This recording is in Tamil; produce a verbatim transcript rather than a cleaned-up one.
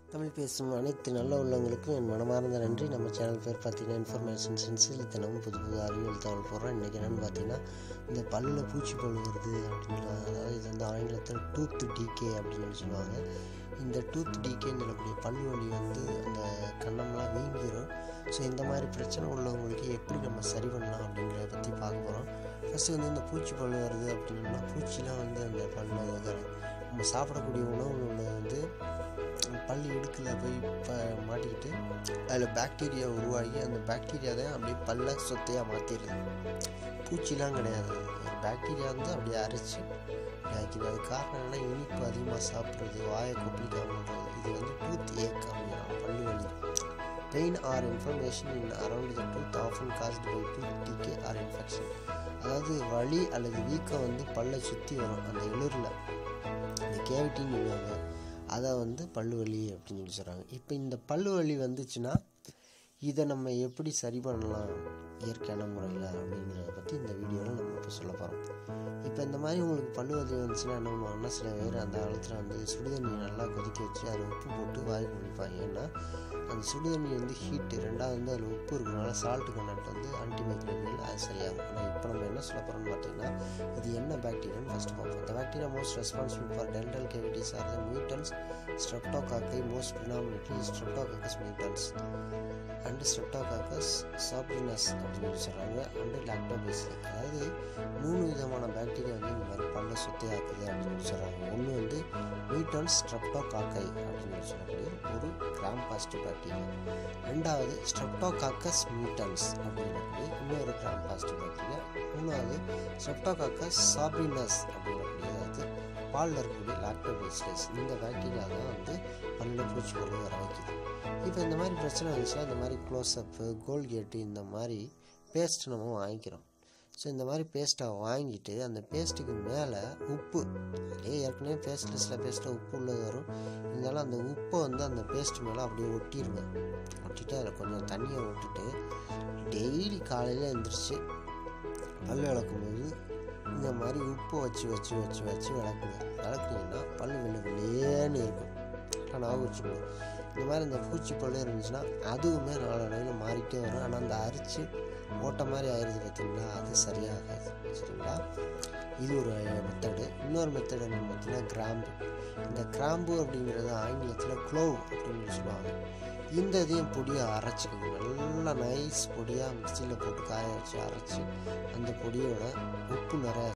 தமிழ் பேசும் அனைத்து நல்ல உள்ளவங்களுக்கும் என் மனமார்ந்த நன்றி. நம்ம சேனல் பேர் பார்த்தீங்கன்னா இன்ஃபர்மேஷன் சென்ஸில் தினமும் புது புது அறிவியல் தகவல் போடுறோம். இன்றைக்கி என்னென்னு பார்த்தீங்கன்னா இந்த பல்லில் பூச்சி பல் வருது அப்படின்னு, அதாவது இது வந்து ஆங்கிலத்தில் டூத் டிகே அப்படின்னு சொல்லுவாங்க. இந்த டூத் டிகேன்னு சொல்லக்கூடிய பல் வலி வந்து அந்த கண்ணம்லாம் வீங்கிடும். ஸோ இந்த மாதிரி பிரச்சனை உள்ளவங்களுக்கு எப்படி நம்ம சரி பண்ணலாம் அப்படிங்கிறத பற்றி பார்க்க போகிறோம். ஃபஸ்ட்டு வந்து இந்த பூச்சி பல் வருது அப்படின்னா, பூச்சிலாம் வந்து அந்த பல்லில் இருக்கிற நம்ம சாப்பிடக்கூடிய உணவுகளில் வந்து பல் இடுக்கில் போய் ப மாட்டிக்கிட்டு அதில் பாக்டீரியா உருவாகி அந்த பாக்டீரியா தான் அப்படியே பல்ல சொத்தையாக மாற்றிடுது. பூச்சிலாம் கிடையாது, ஒரு பாக்டீரியா வந்து அப்படியே அரைச்சி ஆக்கிடுது. அது காரணம் என்னென்னா இனிப்பு அதிகமாக சாப்பிட்றது, வாயை கொப்பளிக்காமல் பண்ணுறது. இது வந்து டூத் ஏக் அப்படின்னா பல்லு வலி. Pain or inflammation in around the tooth often caused by tooth decay or infection. அதாவது வலி அல்லது வீக்கம் வந்து பல்லை சுற்றி வரும், அந்த எழுரில் இந்த கேவிட்டின்னு சொல்லுவாங்க, அதை வந்து பல்லு வலி அப்படின்னு சொல்லி சொல்கிறாங்க. இப்போ இந்த பல்லு வலி வந்துச்சுன்னா இதை நம்ம எப்படி சரி பண்ணலாம் இயற்கையான முறையில் அப்படிங்கிறத பற்றி இந்த வீடியோவில் நம்ம இப்போ சொல்ல போகிறோம். இப்போ இந்த மாதிரி உங்களுக்கு பல்லு வலி வந்துச்சுன்னா என்ன பண்ணுவாங்கன்னா, சில பேர் அந்த காலத்தில் வந்து சுடுதண்ணி நல்லா கொதிக்க வச்சு அதில் உப்பு போட்டு வாய் குளிப்பாங்க. ஏன்னா அந்த சுடுதண்ணி வந்து ஹீட்டு, ரெண்டாவது வந்து அதில் உப்பு இருக்கிறனால சால்ட்டு கண்டென்ட் வந்து ஆன்டிமைக்ரோபியல், அது சரியாகும். ஆனால் இப்போ நம்ம என்ன சொல்ல போகிறோம்னு பார்த்தீங்கன்னா, இது என்ன பாக்டீரியான்னு ஃபஸ்ட்டு பார்ப்போம். இந்த bacteria most responsible for dental cavities are the mutans streptococci, most predominantly Streptococcus mutans and Streptococcus sobrinus அப்படின்னு சொல்கிறாங்க, அண்டு லாக்டோபேசிலஸ். அதாவது மூணு விதமான பாக்டீரியா வந்து இந்த மாதிரி பல்ல சுத்தையாக்குது அப்படின்னு சொல்கிறாங்க. ஒன்று வந்து மியூட்டன்ஸ் ஸ்ட்ரெப்டோகாக்கை அப்படின்னு சொல்லக்கூடிய ஒரு கிராம் பாசிட்டிவ் பாக்டீரியா. ரெண்டாவது ஸ்ட்ரெப்டோகாக்கஸ் மியூட்டன்ஸ் அப்படிங்கக்கூடிய இன்னொரு கிராம் பாசிட்டிவ் பாக்டீரியா. மூணாவது ஸ்ட்ரெப்டோகாக்கஸ் சாப்டினஸ் அப்படிங்கக்கூடிய, அதாவது பாலில் இருக்கக்கூடிய லாக்டோபேசிலஸ். இந்த பாக்டீரியா தான் வந்து பல்லில் பூச்சி பல் வர வைக்குது. இப்போ இந்த மாதிரி பிரச்சனை வந்துச்சுன்னா இந்த மாதிரி க்ளோஸ்அப்பு, கோல்கேட்டு, இந்த மாதிரி பேஸ்ட் நம்ம வாங்கிக்கிறோம். ஸோ இந்த மாதிரி பேஸ்ட்டை வாங்கிட்டு அந்த பேஸ்ட்டுக்கு மேலே உப்பு, அதே ஏற்கனவே பேஸ்ட்டில் சில பேஸ்ட்டில் உப்பு உள்ளது வரும், இருந்தாலும் அந்த உப்பை வந்து அந்த பேஸ்ட் மேலே அப்படியே ஒட்டிடுங்க. ஒட்டிட்டு அதில் கொஞ்சம் தண்ணியை விட்டுட்டு டெய்லி காலையில் எழுந்திரிச்சு பல் விளக்கும்போது இந்த மாதிரி உப்பு வச்சு வச்சு வச்சு வச்சு விளக்குங்க. விளக்குனீங்கன்னா பல் வெள்ளை வெள்ளையேன்னு இருக்கும். நான் வச்சுக்கணும். இந்த மாதிரி இந்த பூச்சி பல் இருந்துச்சுன்னா அதுவுமே நாளடைவில் மாறிட்டே வரும். ஆனால் அந்த அரிச்சு ஓட்ட மாதிரி ஆயிடுது பார்த்தீங்களா, அது சரியாகாது. சரிங்களா, இது ஒரு மெத்தடு. இன்னொரு மெத்தடு என்னென்னு பார்த்தீங்கன்னா கிராம்பு. இந்த கிராம்பு அப்படிங்கிறது ஆங்கிலத்தில் க்ளோவ் அப்படின்னு சொல்லுவாங்க. இந்த இதையும் பொடியாக அரைச்சிக்கோங்க. நல்லா நைஸ் பொடியாக மிக்சியில் போட்டு காய வச்சு அரைச்சி அந்த பொடியோட உப்பு நிறையா